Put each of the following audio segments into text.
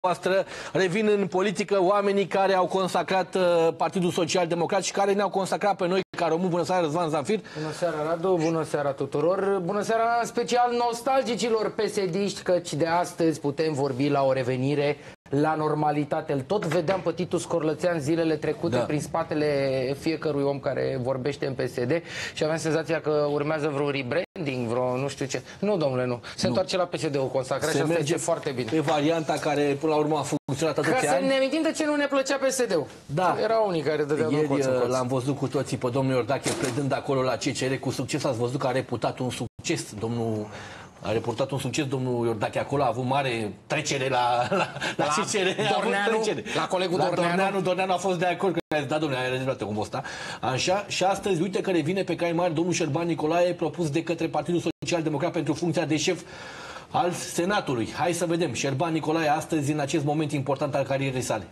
voastră revin în politică oamenii care au consacrat Partidul Social Democrat și care ne-au consacrat pe noi ca români. Bună seara, Răzvan Zanfir. Bună seara, Radu, bună seara tuturor. Bună seara în special nostalgicilor PSD-iști, căci de astăzi putem vorbi la o revenire la normalitate. Îl tot vedeam pe Titus Corlățean zilele trecute prin spatele fiecărui om care vorbește în PSD și aveam senzația că urmează vreo rebranding, vreo nu știu ce. Nu, domnule, nu. Se întoarce la PSD-ul consacrat și asta merge foarte bine. Pe varianta care până la urmă a funcționat atâția ani. Ca să ne amintim de ce nu ne plăcea PSD-ul. Da. Erau unii care dădeau ieri l-am văzut cu toții pe domnul Iordache predând acolo la CCR cu succes. Ați văzut că a reputat un succes, A reportat un succes domnul Iordache acolo, a avut mare trecere la CCR. La colegul Dorneanu. Dorneanu a fost de acord, că da, domnule, ai rezolvat cum ăsta. Așa, și astăzi, uite că revine pe cai mari domnul Șerban Nicolae, propus de către Partidul Social Democrat pentru funcția de șef al Senatului. Hai să vedem, Șerban Nicolae astăzi în acest moment important al carierei sale.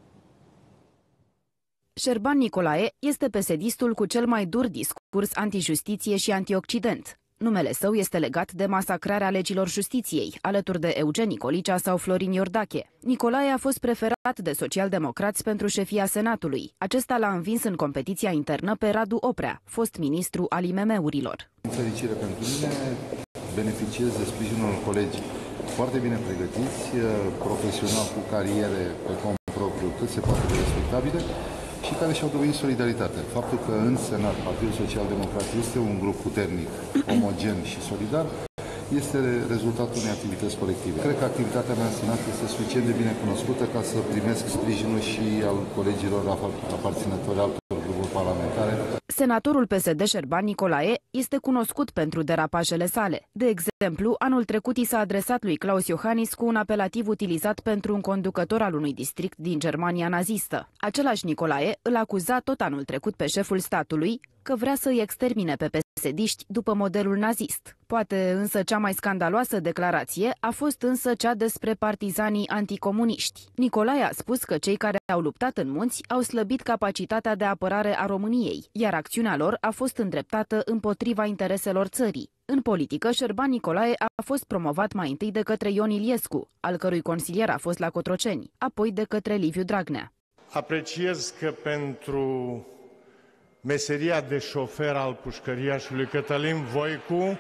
Șerban Nicolae este PSD-istul cu cel mai dur discurs antijustiție și antioccident. Numele său este legat de masacrarea legilor justiției, alături de Eugen Nicolicea sau Florin Iordache. Nicolae a fost preferat de socialdemocrați pentru șefia Senatului. Acesta l-a învins în competiția internă pe Radu Oprea, fost ministru al IMM-urilor. În fericire pentru mine, beneficiez de sprijinul colegi foarte bine pregătiți, profesional cu cariere pe cont propriu cât se poate de respectabile, și care și-au dovedit solidaritatea. Faptul că în Senat Partidul Social Democrat este un grup puternic, omogen și solidar, este rezultatul unei activități colective. Cred că activitatea mea în Senat este suficient de bine cunoscută ca să primesc sprijinul și al colegilor aparținători altor grupuri parlamentare. Senatorul PSD Șerban Nicolae este cunoscut pentru derapajele sale. De exemplu, anul trecut i s-a adresat lui Klaus Iohannis cu un apelativ utilizat pentru un conducător al unui district din Germania nazistă. Același Nicolae îl acuza tot anul trecut pe șeful statului că vrea să îi extermine pe PSD-iști după modelul nazist. Poate însă cea mai scandaloasă declarație a fost însă cea despre partizanii anticomuniști. Nicolae a spus că cei care au luptat în munți au slăbit capacitatea de apărare a României, iar acțiunea lor a fost îndreptată împotriva intereselor țării. În politică, Șerban Nicolae a fost promovat mai întâi de către Ion Iliescu, al cărui consilier a fost la Cotroceni, apoi de către Liviu Dragnea. Apreciez că pentru meseria de șofer al pușcăriașului Cătălin Voicu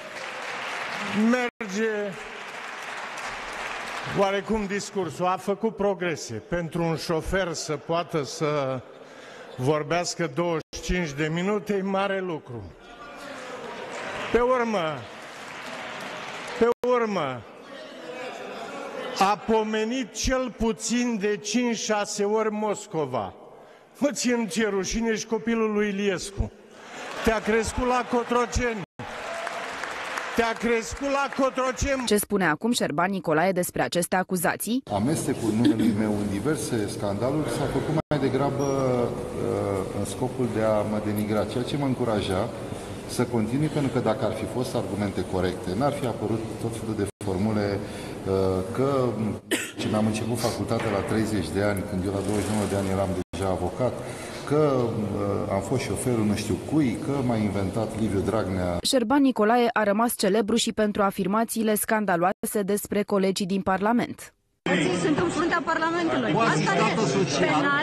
merge oarecum discursul. A făcut progrese. Pentru un șofer să poată să vorbească 25 de minute e mare lucru. Pe urmă, a pomenit cel puțin de 5-6 ori Moscova. Mă, ție rușine și copilul lui Iliescu. Te-a crescut la Cotroceni. Ce spune acum Șerban Nicolae despre aceste acuzații? Amestecul numelui meu în diverse scandaluri s-a făcut mai degrabă în scopul de a mă denigra, ceea ce mă încuraja să continui, pentru că dacă ar fi fost argumente corecte, n-ar fi apărut tot felul de formule că ce mi-am început facultatea la 30 de ani, când eu la 29 de ani eram deja avocat, că am fost șoferul nu știu cui, că m-a inventat Liviu Dragnea. Șerban Nicolae a rămas celebru și pentru afirmațiile scandaloase despre colegii din Parlament. Sunt în fruntea Parlamentului. Asta e.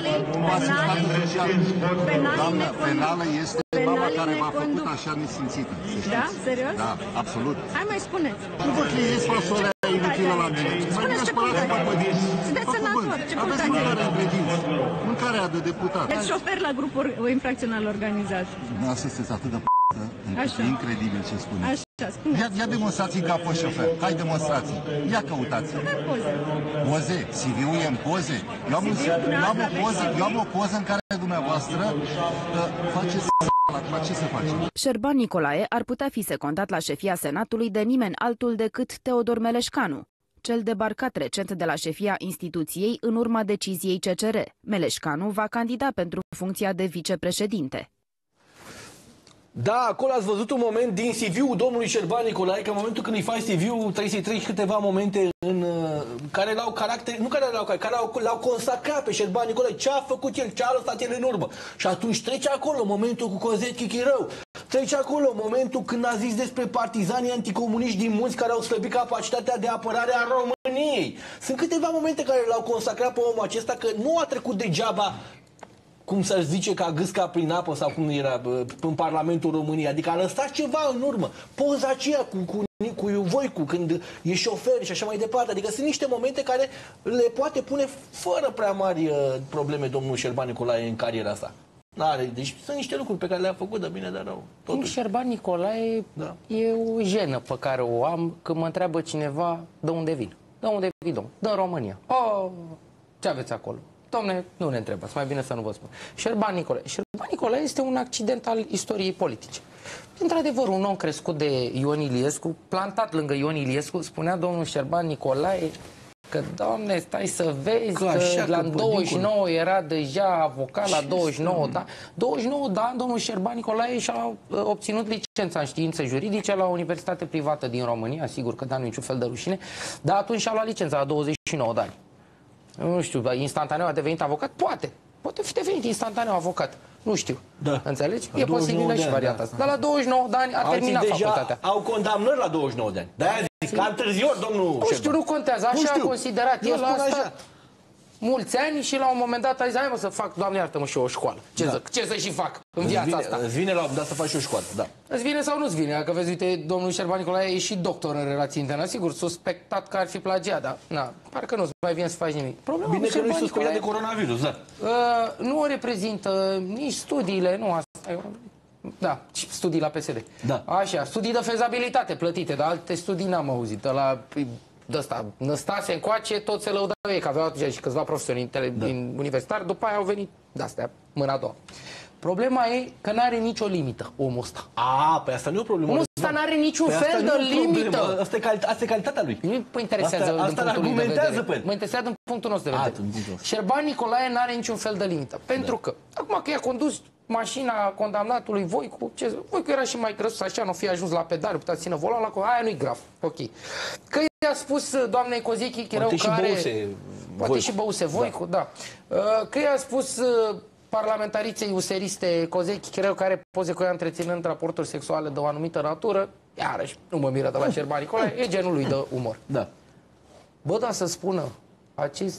Penală este mama care v-a făcut așa nesimțită. Da? Serios? Da, absolut. Hai mai spuneți. Nu vă chieiți fasolea inutilă la mine. Spuneți ce puteți. Sunteți senator. Ce puteți? Mâncarea de deputat. Ești șofer la grupuri infracționale organizate. Nu, sunteți atât de e incredibil ce spuneți. Așa, spuneți. Ia demonstrații că a fost șofer. Hai demonstrații. Ia căutați. Poze. CV-ul e în poze. Eu am o poză în care dumneavoastră faceți acum ce să face? Șerban Nicolae ar putea fi secundat la șefia Senatului de nimeni altul decât Teodor Meleșcanu, cel debarcat recent de la șefia instituției în urma deciziei CCR. Meleșcanu va candida pentru funcția de vicepreședinte. Da, acolo ați văzut un moment din CV-ul domnului Șerban Nicolae, că în momentul când îi faci CV-ul trebuie să-i treci câteva momente în care l-au caracter, nu care l-au consacrat pe Șerban Nicolae, ce a făcut el, ce a lăsat el în urmă. Și atunci trece acolo momentul cu Cozet Chichirău, Trece acolo momentul când a zis despre partizanii anticomuniști din Munți care au slăbit capacitatea de apărare a României. Sunt câteva momente care l-au consacrat pe omul acesta, că nu a trecut degeaba, cum să zice, ca gâsca prin apă sau cum era în Parlamentul României. Adică a lăsat ceva în urmă. Poza aceea cu Voicu, când e șofer și așa mai departe. Adică sunt niște momente care le poate pune fără prea mari probleme domnul Șerban Nicolae în cariera asta. Deci sunt niște lucruri pe care le-a făcut de bine de rău. Totuși. Șerban Nicolae e o jenă pe care o am când mă întreabă cineva de unde vin. De unde vin, domnule? Din România. Ce aveți acolo? Dom'le, nu ne întrebați, mai bine să nu vă spun. Șerban Nicolae este un accident al istoriei politice. Într-adevăr, un om crescut de Ion Iliescu, plantat lângă Ion Iliescu, spunea domnul Șerban Nicolae că, Doamne, stai să vezi că la 29 era deja avocat, la 29 da. 29 de ani, domnul Șerban Nicolae și-a obținut licența în științe juridice la o universitate privată din România, sigur că da, nu niciun fel de rușine, dar atunci și-a luat licența la 29 de ani. Nu știu, instantaneu a devenit avocat? Poate fi devenit instantaneu avocat. Nu știu. Da. Înțelegi? E posibilă și varianta asta. Dar la 29 de ani a terminat facultatea. Au condamnări la 29 de ani. De-aia zis, ca întârzior, domnul Nu știu, nu contează. Așa a considerat el asta. Mulți ani și la un moment dat a zis, hai mă să fac, Doamne iartă-mă, și eu o școală. Ce să și fac în viața asta? Îți vine la un dat să faci și o școală, da. Îți vine sau nu-ți vine? Dacă vezi, uite, domnul Șerban Nicolae e și doctor în relații interne. Sigur, suspectat că ar fi plagiat, dar na, parcă nu-ți mai vine să faci nimic. Problema bine că nu-i suspectat de coronavirus, da. Nu o reprezintă nici studiile, nu asta. Da, studii la PSD. Da. Așa, studii de fezabilitate plătite, dar alte studii n-am auzit. La ăsta, Năstase încoace, tot se lăudau ei, că aveau atunci și câțiva profesori din universitari, după aia au venit de-astea, mâna a doua. Problema e că n-are nicio limită omul ăsta. Păi asta nu e o problemă. Omul ăsta n-are niciun fel de limită. Asta e calitatea lui. Nu mă interesează asta argumentează pe el. Mă interesează din punctul nostru de vedere. Șerban Nicolae n-are niciun fel de limită. Pentru că, acum că i-a condus mașina condamnatului Voicu, Voicu era și mai grăsus, așa, nu fi ajuns la pedal, putea țină volan, aia nu-i grav. Ok. Că i-a spus doamnei Cozichi, poate și băuse Voicu, da. Că i-a spus parlamentariței useriste Cozichi, Chireu, care poze cu ea întreținând raporturi sexuale de o anumită natură, iarăși, nu mă miră de la Șerban Nicolae, e genul lui de umor. Da. Bă, dar să spună acest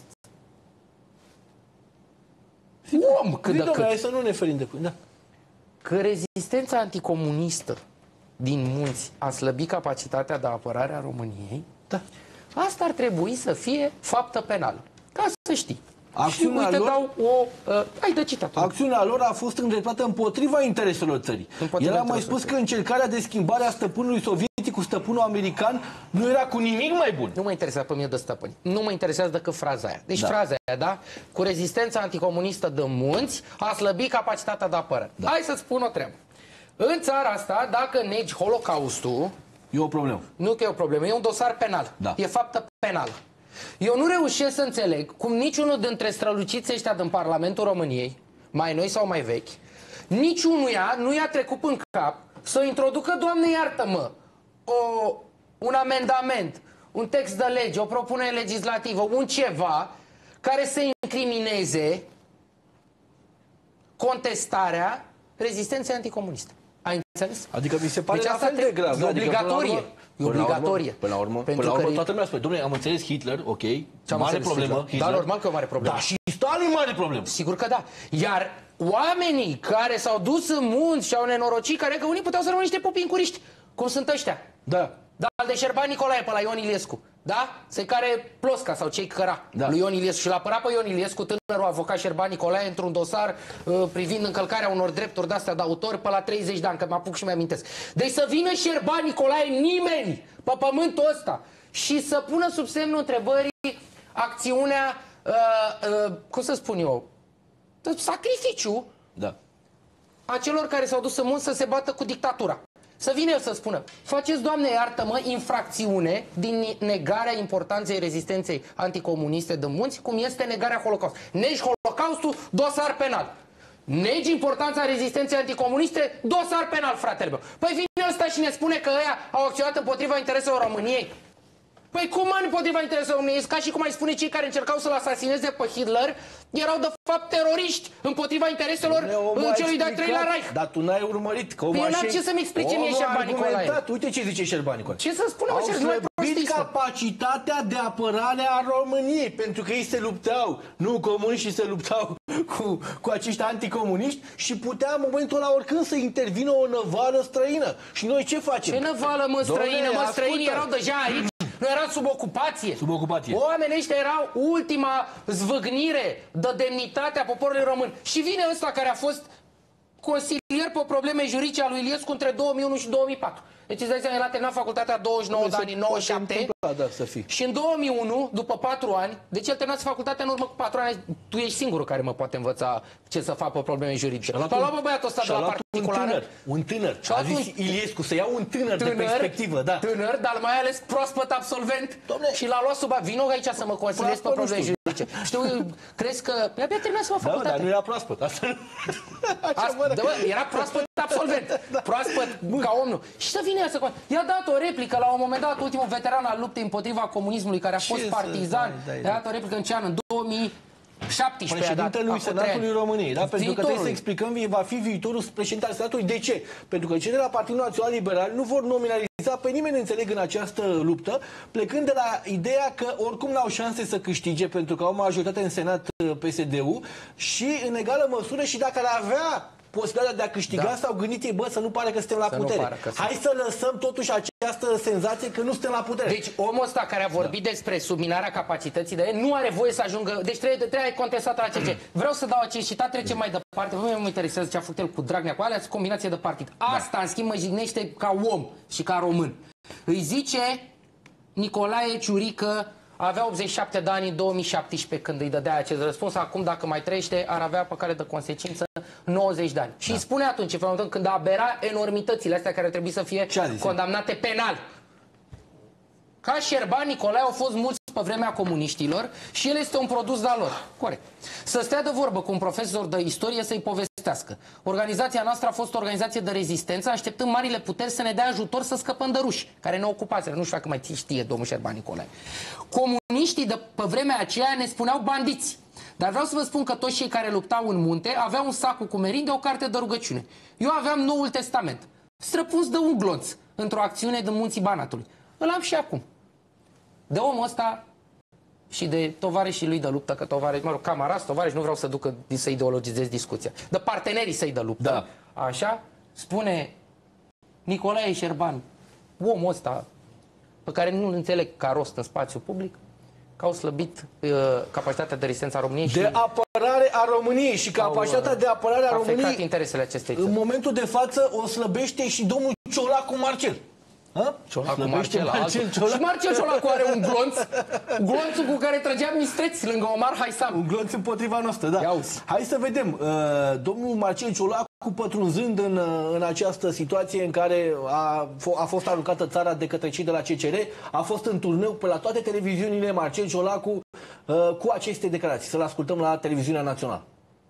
om cât de cât. Să nu ne ferim de da. Că rezistența anticomunistă din Munți a slăbit capacitatea de apărare a României, da. Asta ar trebui să fie faptă penală. Ca să știi. Acțiunea și uite, lor, ai de citatul. Acțiunea lor a fost îndreptată împotriva intereselor țării. El a mai spus că încercarea de schimbare a stăpânului sovietic cu stăpânul american nu era cu nimic mai bun. Nu mă interesează pe mine de stăpâni. Nu mă interesează decât fraza aia. Deci fraza aia, da? Cu rezistența anticomunistă de Munți a slăbit capacitatea de apărare. Da. Hai să-ți spun o treabă. În țara asta, dacă negi Holocaustul, e o problemă. Nu că e o problemă, e un dosar penal. Da. E faptă penală. Eu nu reușesc să înțeleg cum niciunul dintre străluciții ăștia din Parlamentul României, mai noi sau mai vechi, niciunuia nu i-a trecut în cap să introducă, Doamne iartă-mă, un amendament, un text de lege, o propunere legislativă, un ceva care să incrimineze contestarea rezistenței anticomuniste. Ai înțeles? Adică mi se pare la fel de grav. E obligatorie. E obligatorie. Până la urmă, toată lumea spune, dom'le, am înțeles Hitler, ok, mare problemă. Da, normal că e o mare problemă. Dar și Stalin mare problemă. Sigur că da. Iar oamenii care s-au dus în munți și au nenorocit, care că unii puteau să rămână niște pupincuriști, cum sunt ăștia. Da. Dar de Șerban Nicolae pe la Ion Iliescu. Da? Se care plosca sau cei căra lui Ion Iliescu. Și l-a apărat pe Ion Iliescu, tânărul avocat Șerban Nicolae, într-un dosar privind încălcarea unor drepturi de-astea de autor pe la 30 de ani, că mă apuc și mi-amintesc. Deci să vină Șerban Nicolae nimeni pe pământul ăsta și să pună sub semnul întrebării acțiunea, cum să spun eu, sacrificiu a celor care s-au dus în munți să se bată cu dictatura. Să vină el să spună, faceți, Doamne iartă-mă, infracțiune din negarea importanței rezistenței anticomuniste de Munți, cum este negarea Holocaustului. Negi Holocaustul, dosar penal. Negi importanța rezistenței anticomuniste, dosar penal, fratele meu. Păi vine ăsta și ne spune că ăia au acționat împotriva intereselor României. Păi cum împotriva intereselor românești, ca și cum ai spune cei care încercau să-l asasineze pe Hitler, erau de fapt teroriști împotriva intereselor celui de-al treilea Reich. Dar tu n-ai urmărit că Păi ce să-mi explice mie Șerban Nicolae? Uite ce zice Șerban Nicolae. Ce să spunem, au slăbit capacitatea de apărare a României, pentru că ei se luptau, nu comuniștii se luptau cu acești anticomuniști și putea în momentul ăla oricând să intervină o năvală străină. Și noi ce facem? Ce năvală, mă, străină? Mă, străinii erau deja aici. Nu era sub ocupație. Sub ocupație. Oamenii ăștia erau ultima zvâgnire de demnitate a poporului român. Și vine ăsta care a fost consilier pe probleme juridice al lui Iliescu între 2001 și 2004. Deci îți dai seama, el a terminat facultatea 29 de ani, 97. Și în 2001, după 4 ani, deci el terminase facultatea în urmă cu 4 ani, tu ești singurul care mă poate învăța ce să fac pe probleme juridice. L-a luat băiatul ăsta de la particulară. Un tânăr. A zis Iliescu să ia un tânăr de perspectivă, da. Tânăr, dar mai ales proaspăt absolvent. Și l-a luat sub vino aici să mă consiliez pe probleme juridice. Știu, crezi că abia terminase facultatea. Da, dar nu era proaspăt. Era proaspăt absolvent. Proaspăt ca om, nu. Și să vine să... I-a dat o replică la un moment dat, ultimul veteran al luptei împotriva comunismului, care a fost partizan. I-a dat o replică în ce an? În 2017. Președintelui Senatului României, da? Pentru că trebuie să explicăm, va fi viitorul președinte al Senatului. De ce? Pentru că cei de la Partidul Național Liberal nu vor nominaliza pe nimeni, înțeleg, în această luptă, plecând de la ideea că oricum n-au șanse să câștige, pentru că au majoritate în Senat PSD-ul și, în egală măsură, și dacă ar avea posibilitatea de a câștiga, s-au gândit ei, bă, să nu pare că suntem la putere. Hai să lăsăm totuși această senzație că nu suntem la putere. Deci omul ăsta care a vorbit despre subminarea capacității de el nu are voie să ajungă, deci trebuie contestat la CC. Vreau să dau acest citat, trecem mai departe. Nu mă interesează ce a făcut el cu Dragnea, cu alea, combinație de partid. Asta, în schimb, mă jignește ca om și ca român. Îi zice Nicolae Ciurică, avea 87 de ani în 2017 când îi dădea acest răspuns. Acum, dacă mai trăiește, ar avea pe care de consecință 90 de ani. Și îi spune atunci, când abera enormitățile astea care trebuie să fie condamnate penal. Ca Șerban Nicolae au fost mulți pe vremea comuniștilor și el este un produs de-al lor. Corect. Să stea de vorbă cu un profesor de istorie să-i povestească. Organizația noastră a fost o organizație de rezistență, așteptând marile puteri să ne dea ajutor să scăpăm de ruși, care ne ocupaseră. Nu știu dacă mai știe domnul Șerban Nicolae. Comuniștii de pe vremea aceea ne spuneau bandiți. Dar vreau să vă spun că toți cei care luptau în munte aveau un sac cu cumerin de o carte de rugăciune. Eu aveam Noul Testament, străpuns de un glonț, într-o acțiune din Munții Banatului. Îl am și acum. De omul ăsta și de tovarășii lui de luptă, că tovarăși, mă rog, camarazi, tovarăși, nu vreau să ducă să ideologizez discuția, de partenerii săi de luptă, așa, spune Nicolae Șerban, omul ăsta, pe care nu-l înțeleg ca rost în spațiu public, că au slăbit capacitatea de rezistență a României de apărare a României și capacitatea de apărare a României interesele acestei țări. În momentul de față o slăbește și domnul Ciolacu Marcel. Ciolacu Marcel. Și Marcel Ciolacu are un glonț, glonțul cu care trăgea mistreți lângă Omar Haisam. Un glonț împotriva noastră, da. Hai să vedem. Domnul Marcel Ciolacu, pătrunzând în această situație în care a fost aruncată țara de către cei de la CCR, a fost în turneu pe la toate televiziunile Marcel Ciolacu cu aceste declarații. Să-l ascultăm la televiziunea națională.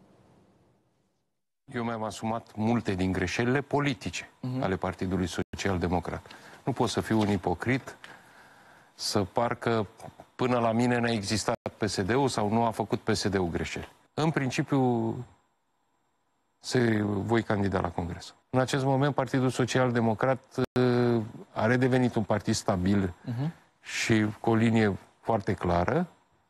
Eu mi-am asumat multe din greșelile politice ale Partidului Social Democrat. Nu pot să fiu un ipocrit, să parcă până la mine n-a existat PSD-ul sau nu a făcut PSD-ul greșeli. În principiu, voi candida la Congres. În acest moment, Partidul Social Democrat a redevenit un partid stabil și cu o linie foarte clară.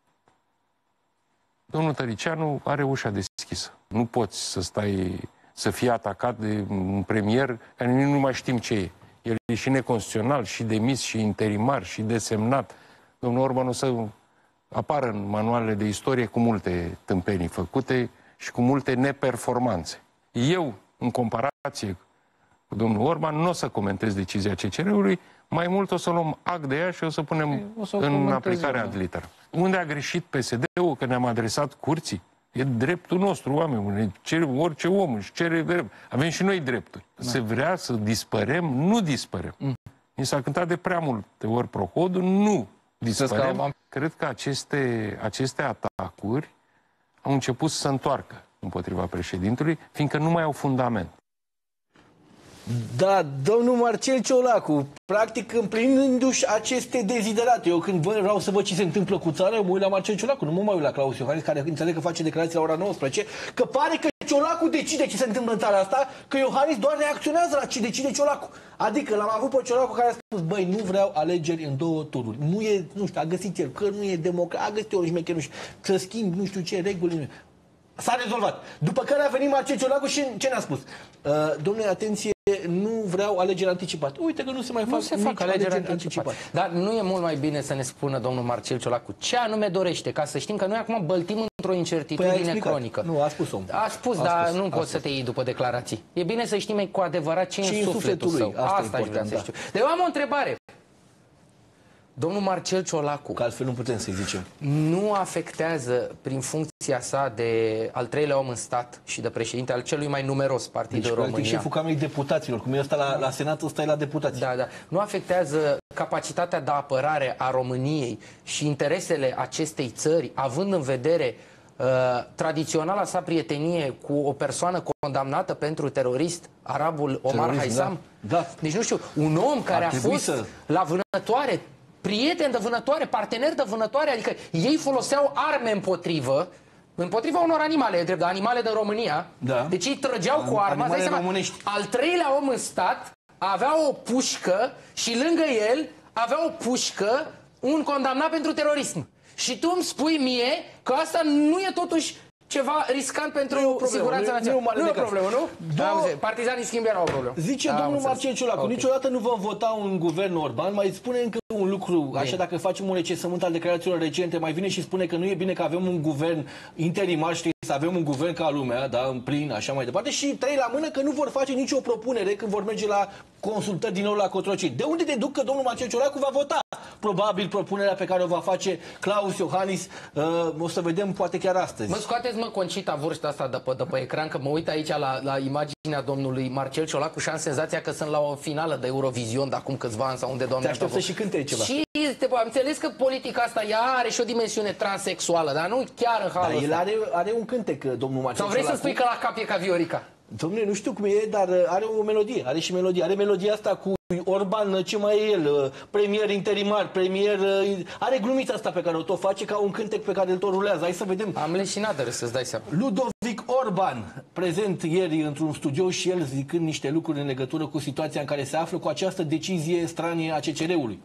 Domnul Tăricianu are ușa deschisă. Nu poți să stai, să fii atacat de un premier care nu mai știm ce e. El e și neconstituțional, și demis, și interimar, și desemnat. Domnul Orban o să apară în manualele de istorie cu multe tâmpenii făcute și cu multe neperformanțe. Eu, în comparație cu domnul Orban, nu o să comentez decizia CCR-ului, mai mult o să luăm act de ea și o să punem în aplicare ad literam. Unde a greșit PSD-ul, că ne-am adresat curții? E dreptul nostru, oameni. Orice om își cere drept. Avem și noi drepturi. Se vrea să dispărem, nu dispărem. Mi s-a cântat de prea multe ori Prohodul, nu dispărem. Cred că aceste atacuri au început să se întoarcă împotriva președintelui, fiindcă nu mai au fundament. Da, domnul Marcel Ciolacu, practic împlinindu-și aceste deziderate. Eu când vreau să văd ce se întâmplă cu țara, mă uit la Marcel Ciolacu, nu mă mai uit la Claus Iohannis, care înțeleg că face declarații la ora 19, că pare că Ciolacu decide ce se întâmplă în țara asta, că Iohannis doar reacționează la ce decide Ciolacu. Adică l-am avut pe Ciolacu care a spus, băi, nu vreau alegeri în 2 tururi. Nu e, nu știu, a găsit el, că nu e democrat, a găsit o șmecher, nu știu, să schimb, nu știu ce, reguli. S-a rezolvat. După care a venit Marcel Ciolacu și ce ne-a spus? Domnule, atenție, nu vreau alegeri anticipate. Uite că nu se mai fac alegeri anticipate. Dar nu e mult mai bine să ne spună domnul Marcel Ciolacu ce anume dorește, ca să știm că noi acum băltim într-o incertitudine cronică. Nu, a spus-o. A spus, dar nu poți să te iei după declarații. E bine să știm cu adevărat ce e în sufletul său. Asta aș vrea să știu. Dar eu am o întrebare. Domnul Marcel Ciolacu, că altfel nu putem să-i zicem, nu afectează prin funcția sa de al 3-lea om în stat și de președinte al celui mai numeros partid deci, în România. Deci șeful Camerei Deputaților, cum e ăsta la Senat, ăsta e la deputați. Da, da. Nu afectează capacitatea de apărare a României și interesele acestei țări, având în vedere tradiționala sa prietenie cu o persoană condamnată pentru terorist, arabul Omar Haisam? Da. Deci nu știu, un om care a fost la vânătoare, prieten de vânătoare, partener de vânătoare, adică ei foloseau arme împotriva unor animale, drept de animale din România. Da. Deci ei trăgeau cu arma. Al 3-lea om în stat avea o pușcă și lângă el avea o pușcă un condamnat pentru terorism. Și tu îmi spui mie că asta nu e totuși ceva riscant pentru siguranța națională. Nu e o problemă, nu? Partizanii schimb erau o problemă. Zice domnul Marcel Ciolacu, niciodată nu vom vota un guvern Orban. Mai spune încă un lucru, așa, dacă facem un recensământ al declarațiilor recente, mai vine și spune că nu e bine că avem un guvern interimar, știi, să avem un guvern ca lumea, da, în plin, așa mai departe, și 3 la mână că nu vor face nicio propunere când vor merge la consultări din nou la Cotroceni. De unde deduc că domnul Marcel Ciolacu va vota probabil propunerea pe care o va face Claus Iohannis? O să vedem poate chiar astăzi. Mă scoateți, mă, Concita, vârsta asta de pe ecran, că mă uit aici la imaginea domnului Marcel Ciolacu și am senzația că sunt la o finală de Eurovision de acum câțiva ani sau unde, Doamne, te aștept să și cânte ceva. Și am înțeles că politica asta ea are și o dimensiune transexuală, dar nu chiar în halul ăsta. El are un cântec, domnul Marcel Ciolacu. Sau vrei să spui că la cap e ca Viorica? Dom'le, nu știu cum e, dar are o melodie, are și melodie. Are melodia asta cu Orban, ce mai e el, premier interimar, premier... Are glumița asta pe care o tot face ca un cântec pe care îl tot rulează. Hai să vedem. Am leșinat de râs, să-ți dai seama. Ludovic Orban, prezent ieri într-un studio și el zicând niște lucruri în legătură cu situația în care se află cu această decizie stranie a CCR-ului.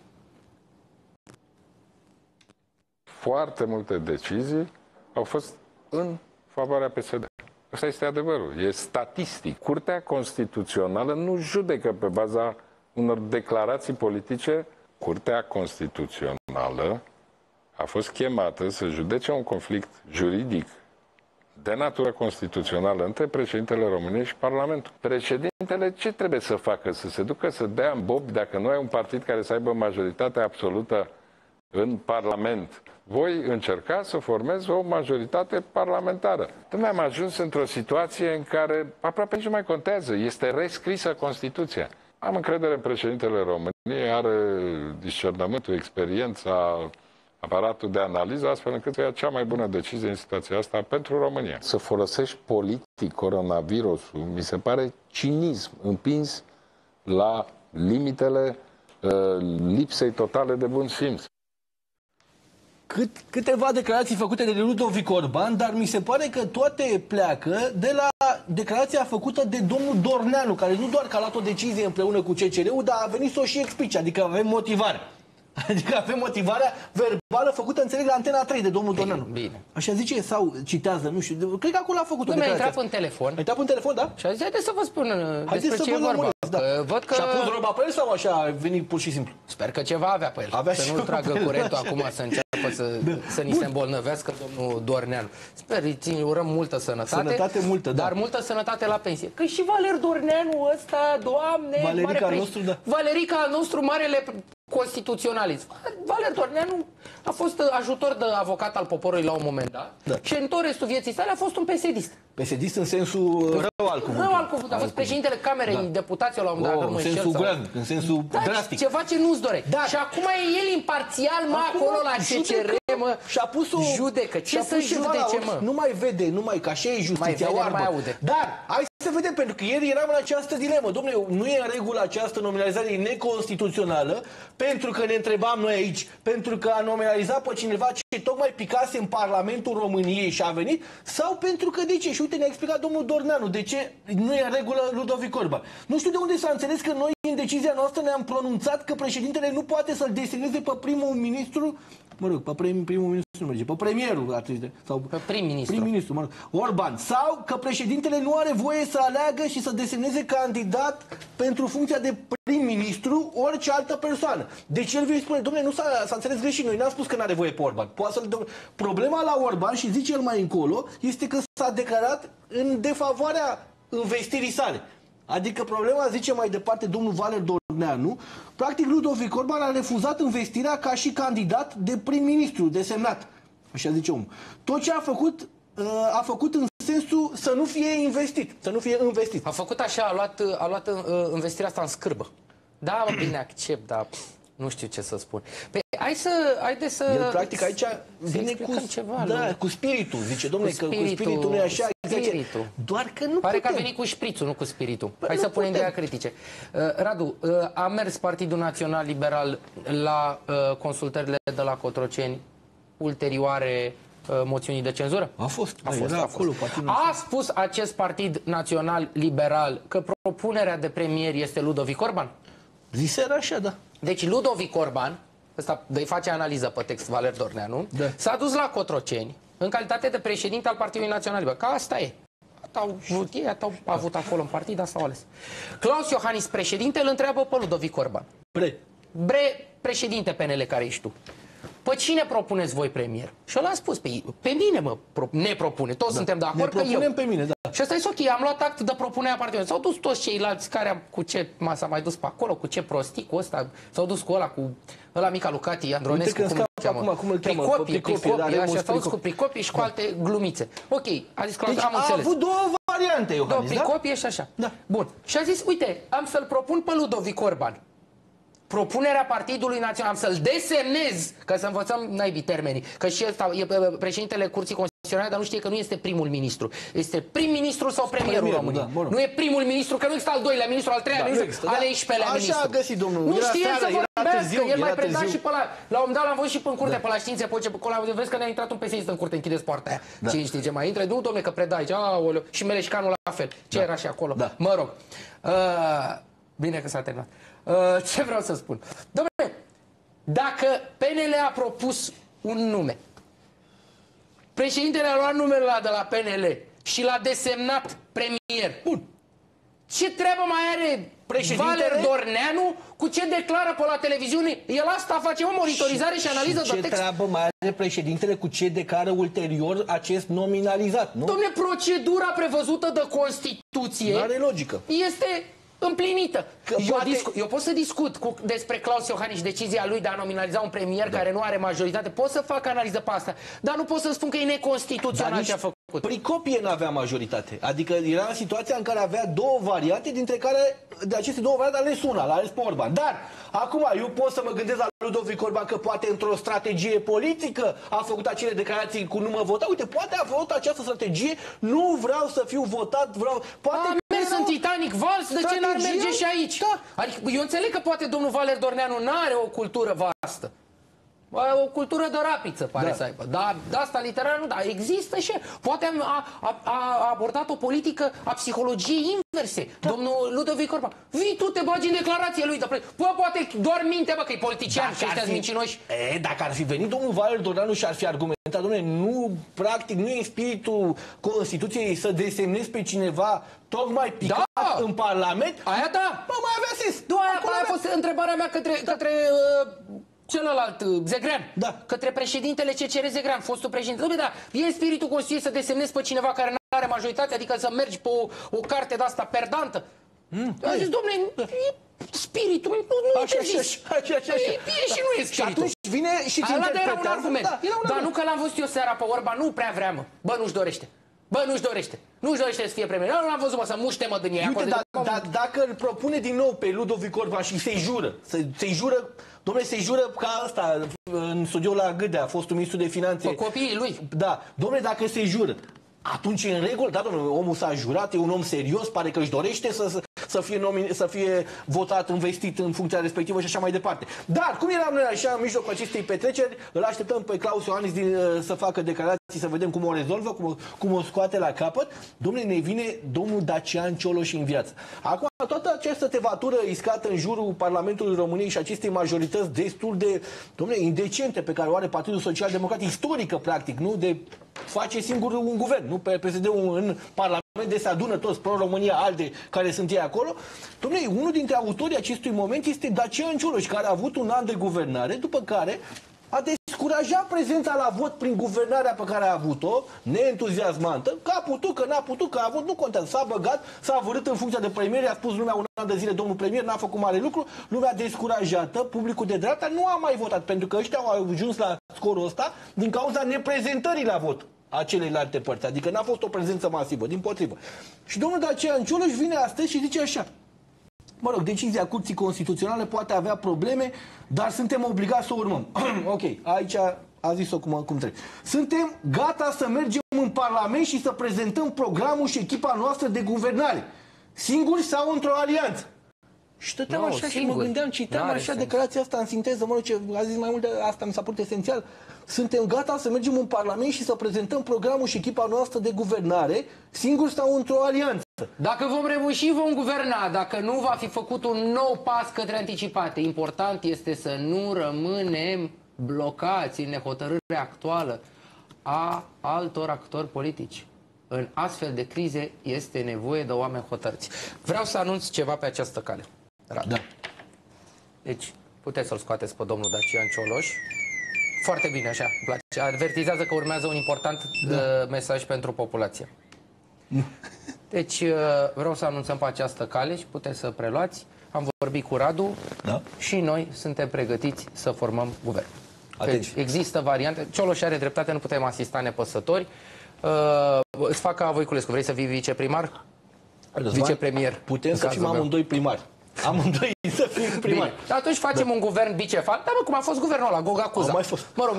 Foarte multe decizii au fost în favoarea PSD. Asta este adevărul, e statistic. Curtea Constituțională nu judecă pe baza unor declarații politice. Curtea Constituțională a fost chemată să judece un conflict juridic de natură constituțională între președintele României și Parlamentul. Președintele ce trebuie să facă? Să se ducă să dea în bob dacă nu ai un partid care să aibă majoritate absolută în Parlament. Voi încerca să formez o majoritate parlamentară. Dom'le, am ajuns într-o situație în care aproape nici nu mai contează. Este rescrisă Constituția. Am încredere în președintele României, are discernământul, experiența, aparatul de analiză, astfel încât să ia cea mai bună decizie în situația asta pentru România. Să folosești politic coronavirusul, mi se pare cinism, împins la limitele lipsei totale de bun simț. Câteva declarații făcute de Ludovic Orban, dar mi se pare că toate pleacă de la declarația făcută de domnul Dorneanu, care nu doar că a luat o decizie împreună cu CCR-ul, dar a venit să o și explice, adică avem motivare. Adică avem motivarea verbală făcută, înțeleg, la Antena 3 de domnul Dorneanu. Bine. Așa zice sau citează, nu știu. Cred că acolo a făcut o declarație. Mi-a intrat în telefon. A intrat în telefon, da? Și a zis, haideți să vă spun despre ce e vorba. Da. Văd că... Și-a pus roba pe el sau așa a venit pur și simplu? Sper că ceva avea pe el. Avea să nu-l tragă curentul acum să înceapă să ni se îmbolnăvească domnul Dorneanu. Sper, îi urăm multă sănătate. Sănătate multă, da. Dar multă sănătate la pensie. Că și Valer Dorneanu ăsta, Doamne... Valerica al nostru, da. Valerica al nostru, marele constituționalist. Valer Dorneanu a fost ajutor de avocat al poporului la un moment dat. Da. Și în tot restul vieții sale a fost un PSD-ist. PSD-ist în sensul rău al cuvântului. Rău al cuvântului. A fost președintele Camerei Deputaților la un moment dat. În sensul grand, în sensul drastic. Ceva ce nu-ți dorești. Da. Și acum e el imparțial, mă, acolo la CCR, mă. Și-a pus o... Judecă. Ce să judece, mă? Nu mai vede, nu mai... Că așa e justiția. Mai aude. Dar, hai să să vedem, pentru că ieri eram în această dilemă. Dom'le, nu e în regulă această nominalizare neconstituțională, pentru că ne întrebam noi aici, pentru că a nominalizat pe cineva ce tocmai picase în Parlamentul României și a venit, sau pentru că de ce? Și uite, ne-a explicat domnul Dorneanu de ce nu e în regulă Ludovic Orban. Nu știu de unde s-a înțeles că noi, în decizia noastră, ne-am pronunțat că președintele nu poate să-l desemneze pe primul ministru, mă rog, pe primul ministru nu merge, pe premierul, sau pe prim-ministru. Prim-ministru, mă rog, Orban, sau că președintele nu are voie să aleagă și să desemneze candidat pentru funcția de prim-ministru orice altă persoană. Deci el vine și spune, dom'le, nu s-a înțeles greșit, noi n-am spus că n-are voie pe Orban. Problema la Orban, și zice el mai încolo, este că s-a declarat în defavoarea investirii sale. Adică problema, zice mai departe domnul Valer Dorneanu, practic Ludovic Orban a refuzat investirea ca și candidat de prim-ministru desemnat. Așa zice omul. Tot ce a făcut în sensul să nu fie investit. Să nu fie investit. A făcut așa, a luat investirea asta în scârbă. Da, bine, accept, dar nu știu ce să spun. Păi, haideți să... El, practic, aici vine ceva, cu spiritul. Zice, domnule, că cu spiritul nu e așa. Spiritul. Doar că nu pare putem. Că a venit cu șprițul, nu cu spiritul. Hai să punem de ea critice. Radu, a mers Partidul Național Liberal la consultările de la Cotroceni ulterioare moțiunii de cenzură? A fost. Acolo, a spus acest Partid Național Liberal că propunerea de premier este Ludovic Orban? Ziseră așa, da. Deci Ludovic Orban, ăsta îi face analiză pe text Valer Dorneanu, da, s-a dus la Cotroceni în calitate de președinte al Partidului Național Liberal. Că asta e. Au avut acolo în partid, dar s-au ales. Claus Iohannis, președinte, îl întreabă pe Ludovic Orban. Președinte PNL care ești tu. Pe cine propuneți voi premier? Și ăla a spus, pe mine ne propune. Toți suntem de acord că eu. Pe mine, da. Și asta e ok, am luat act de propunerea partidului. S-au dus toți ceilalți care cu ce s-a mai dus pe acolo, cu ce prostii, cu ăsta. S-au dus cu ăla Mica Lucati, Andronescu, cum îl cheamă? Pricopie, așa, s-au dus cu Pricopie și cu alte glumițe. Ok, a zis Claus, deci am înțeles. a avut două variante, Iohannis, da? Pricopie și așa. Da. Bun. Și a zis, uite, am să-l propun pe Ludovic Orban. Propunerea Partidului Național, am să-l desemnez, ca să învățăm naibii termenii, că și ăsta e președintele Curții Constituționale, dar nu știe că nu este primul ministru. Este prim-ministru sau premierul României. Da, nu e primul ministru, că nu există al doilea ministru, al treilea ministru, al 11-lea ministru. Așa a găsit domnul. Nu știe să vorbească, el mai preda și pe la un moment dat l-am văzut și pe în curte, pe la științe, pe vezi că ne-a intrat un pesimist în curte, închideți poarta aia. Cine știe ce mai intră? Nu, dom'le, că preda aici, și Meleșcanul la fel. Ce era și acolo? Mă rog. Bine că s-a terminat. Ce vreau să spun? Dom'le, dacă PNL a propus un nume, președintele a luat numele ăla de la PNL și l-a desemnat premier. Bun. Ce treabă mai are Valer Dorneanu cu ce declară pe la televiziune? El asta face o monitorizare și analiză de text. Ce treabă mai are președintele cu ce declară ulterior acest nominalizat, nu? Dom'le, procedura prevăzută de Constituție nu are logică. Este împlinită. Eu pot să discut despre Claus Iohannis, decizia lui de a nominaliza un premier care nu are majoritate. Pot să fac analiză pe asta, dar nu pot să spun că e neconstituțional ce a făcut. Pricopie n-avea majoritate. Adică era în situația în care avea două variante, dintre care de aceste două variante a ales una, l-a ales pe Orban. Dar acum eu pot să mă gândesc la Ludovic Orban că poate într-o strategie politică a făcut acele declarații cu nu mă vota. Uite, poate a avut această strategie, nu vreau să fiu votat, poate mers în Titanic Vals, de ce n-ar merge și aici? Da. Adică eu înțeleg că poate domnul Valer Dorneanu n-are o cultură vastă. O cultură de rapiță pare să aibă. Dar asta literar nu, dar există și poate a abordat o politică a psihologiei inverse. Domnul Ludovic Orban. Vii tu, te bagi în declarație lui. Poate doar minte, bă, că e politician și ăștia mincinoși. Dacă ar fi venit domnul Valer Dorneanu și ar fi argumentat, domnule, nu, practic, nu e în spiritul Constituției să desemnezi pe cineva tocmai picat în Parlament. Aia da. Nu mai avea sens. Aia a fost întrebarea mea către celălalt, Zegrean, către președintele CCR Zegrean, fostul președinte. Dom'le, da, e spiritul Constituției să desemnezi pe cineva care nu are majoritate, adică să mergi pe o carte de-asta perdantă? A zis, dom'le, e spiritul, nu ce zici. E și nu e spiritul. Și atunci vine și ți interpretează. Era un argument. Dar nu că l-am văzut eu seara pe Orban, nu prea vrea, mă. Bă, nu-și dorește. Bă, nu-și dorește. Nu-și dorește să fie premier. Nu l-am văzut, mă, să muște-mă din ei. Uite, dacă îl propune din nou pe Ludovic Orban și să-i jură, dom'le, se-i jură ca ăsta în studioul la Gâdea, fostul ministru de finanțe. Pe copiii lui. Da. Dom'le, dacă se jură, atunci e în regulă, da, domnule, omul s-a jurat, e un om serios, pare că își dorește să fie votat, investit în funcția respectivă și așa mai departe. Dar, cum eram noi așa în mijlocul acestei petreceri, îl așteptăm pe Claus Iohannis să facă declarații, să vedem cum o rezolvă, cum o scoate la capăt. Domnule, ne vine domnul Dacian Cioloș în viață. Acum, toată această tevatură iscată în jurul Parlamentului României și acestei majorități destul de, domnule, indecente pe care o are Partidul Social Democrat, istorică, practic, nu? De face singur un guvern, nu? PSD-ul în Parlament de se adună toți pro-România, ALDE, care sunt ei acolo. Dom'le, unul dintre autorii acestui moment este Dacian Cioloș, care a avut un an de guvernare, după care a descurajat prezența la vot prin guvernarea pe care a avut-o, neentuziasmantă, că a putut, că n-a putut, că a avut, nu contează. S-a băgat, s-a avărât în funcția de premier, a spus lumea un an de zile, domnul premier n-a făcut mare lucru, lumea descurajată, publicul de dreapta nu a mai votat, pentru că ăștia au ajuns la scorul ăsta din cauza neprezentării la vot a celelalte părți. Adică n-a fost o prezență masivă, dimpotrivă. Și domnul Dacian Cioloș vine astăzi și zice așa: mă rog, decizia Curții Constituționale poate avea probleme, dar suntem obligați să o urmăm. Ok, aici a zis-o cum trebuie. Suntem gata să mergem în Parlament și să prezentăm programul și echipa noastră de guvernare, singuri sau într-o alianță. Și stăteam așa și mă gândeam, citeam așa declarația asta în sinteză, mă rog, ce a zis mai mult de asta, mi s-a părut esențial. Suntem gata să mergem în Parlament și să prezentăm programul și echipa noastră de guvernare, singuri sau într-o alianță. Dacă vom reuși, vom guverna. Dacă nu, va fi făcut un nou pas către anticipate. Important este să nu rămânem blocați în nehotărârea actuală a altor actori politici. În astfel de crize este nevoie de oameni hotărâți. Vreau să anunț ceva pe această cale. Radu. Da. Deci, puteți să-l scoateți pe domnul Dacian Cioloș. Foarte bine, așa, îmi place. Avertizează că urmează un important mesaj pentru populație. Deci, vreau să anunțăm pe această cale și puteți să preluați. Am vorbit cu Radu și noi suntem pregătiți să formăm guvern. Deci, există variante. Cioloș are dreptate, nu putem asista nepăsători. Îți fac ca Voiculescu. Vrei să fii viceprimar? Vicepremier. Putem să fim amândoi primari. Amândoi să fim primari. Atunci facem un guvern bicefal. Dar cum a fost guvernul ăla, Gogacuza. Mai fost. Mă rog,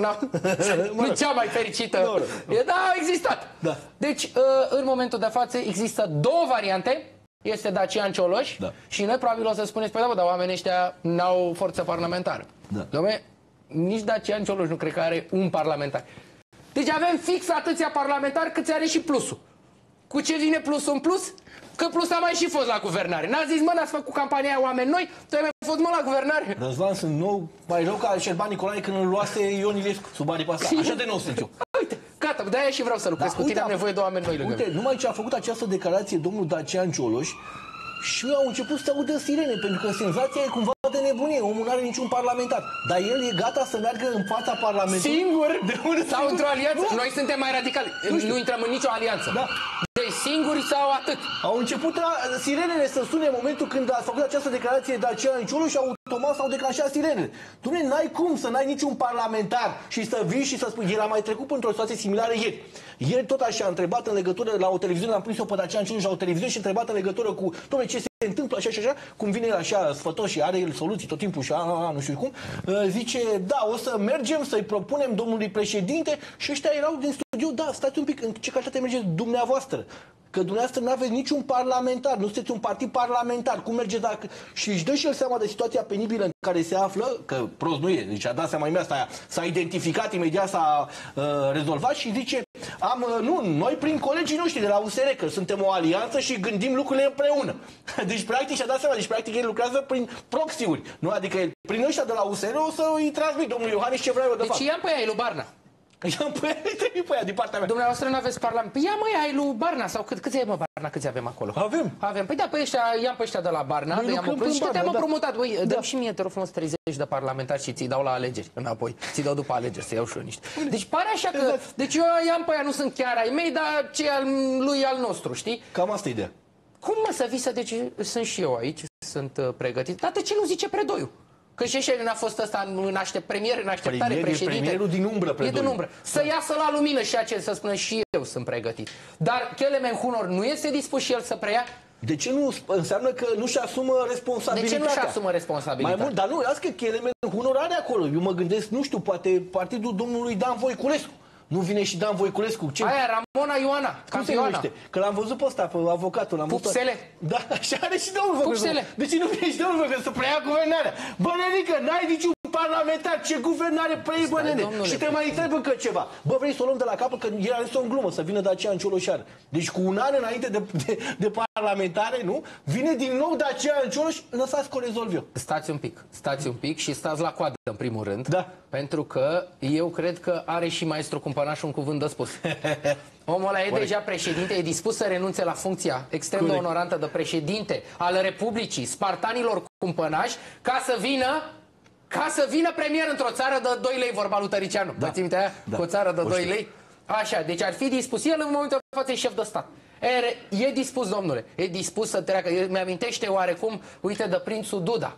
nu cea mai fericită. Da, a existat. Da. Deci, în momentul de față, există două variante. Este Dacian Cioloș și noi probabil o să spuneți, păi da, dar oamenii ăștia n-au forță parlamentară. Dom'le, nici Dacian Cioloș nu cred că are un parlamentar. Deci avem fix atâția parlamentari cât are și plusul. Cu ce vine plusul în plus? Că plus a mai și fost la guvernare. N-ați zis, mă, n-ați făcut campania aia oameni noi? Tu ai mai fost, mă, la guvernare? Răzvan, sunt nou, mai rău ca Șerban Nicolae când îl luase Ion Ilescu sub aripa asta. Așa de nou sunt eu. Uite, gata, de-aia și vreau să lucrez cu tine, am nevoie de oameni noi lângă mine. Uite, numai ce a făcut această declarație domnul Dacian Cioloș, și au început să audă sirene, pentru că senzația e cumva de nebunie. Omul nu are niciun parlamentar. Dar el e gata să meargă în fața Parlamentului. Singur? Sau într-o alianță? Noi suntem mai radicali. Nu intrăm în nicio alianță. Da. Deci singuri sau atât? Au început sirenele să sune în momentul când a făcut această declarație Dacian Cioloș și automat s-au declanșat sirenele. Dumnezeu, n-ai cum să n-ai niciun parlamentar și să vii și să spui. El a mai trecut într-o situație similară ieri. Ieri tot așa a întrebat în legătură la o televiziune, am prins-o pe Dacian Cioloș la o televiziune și întrebat în legătură cu, dom'le, ce se întâmplă așa și așa, cum vine el așa sfătos și are el soluții tot timpul și nu știu cum, zice, da, o să mergem să-i propunem domnului președinte și ăștia erau din studiu, da, stați un pic, în ce calitate mergeți dumneavoastră? Că dumneavoastră nu aveți niciun parlamentar, nu sunteți un partid parlamentar, cum merge dacă... Și își dă și el seama de situația penibilă în care se află, că prost nu e, deci a dat seama imediat asta, s-a identificat, imediat s-a rezolvat și zice, noi prin colegii noștri de la USR, că suntem o alianță și gândim lucrurile împreună. Deci practic și-a dat seama, deci practic el lucrează prin proxy-uri, nu? Adică prin ăștia de la USR o să îi transmit domnul Iohannis ce vreau eu de fapt. Deci ia pe aia, lui Barna. Ia pe aia din partea mea. Dumneavoastră nu aveți parlament. Păi ia mă, ai lui Barna sau câți e, mă, Barna, câți avem acolo? Avem. Păi da, pe ăștia, ia pe ăștia de la Barna, și că te-am promutat. Băi, dăm și mie, te rog frumos, 30 de parlamentari și ți-i dau la alegeri înapoi. Ți-i dau după alegeri, să iau și eu niște. Deci pare așa că... Deci eu i-am pe aia, nu sunt chiar ai mei, dar ce al lui al nostru, știi? Cam asta e ideea. Cum mă să vii să... Deci sunt și eu aici, sunt pregătit. Dar de ce nu zice Predoiu? Că și așa n-a fost ăsta premier în așteptare, președinte. Premierul din umbră, e din umbră. Să iasă la lumină și acel să spună și eu sunt pregătit. Dar Kelemen Hunor nu este dispus și el să preia? De ce nu? Înseamnă că nu-și asumă responsabilitatea. De ce nu-și asumă responsabilitatea? Mai mult, dar nu, las că Kelemen Hunor are acolo. Eu mă gândesc, nu știu, poate partidul domnului Dan Voiculescu. Nu vine și Dan Voiculescu. Ce? Aia, Ramona Ioana, Cum se numește? Că l-am văzut pe ăsta, pe avocatul. Pupsele. Da, așa are și domnul Voiculescu. Pupsele. De ce nu vine și domnul Voiculescu să preia guvernarea? Bă, nenică, n-ai niciun parlamentar. Ce guvernare preiei, bă, nene? Și te mai întreb încă ceva. Bă, vrei să o luăm de la capăt? Că el a zis o glumă, să vină Dacian Cioloșar. Deci cu un an înainte de parlamentare, nu? Vine din nou Dacian Cioloș, lăsați că o rezolv eu. Stați un pic și stați la coadă în primul rând. Da. Pentru că eu cred că are și maestru Cumpănaș un cuvânt de spus. Omul ăla e deja președinte, e dispus să renunțe la funcția extrem de onorantă de președinte al Republicii Spartanilor Cumpănaș ca să vină premier într-o țară de 2 lei, vorba lui Tăricianu. Da. Ți-mi aia? Da. Cu o țară de 2 lei? Așa, deci ar fi dispus. El în momentul de față e șef de stat. E dispus, domnule. E dispus să treacă. Mi-amintește oarecum, uite, de prințul Duda,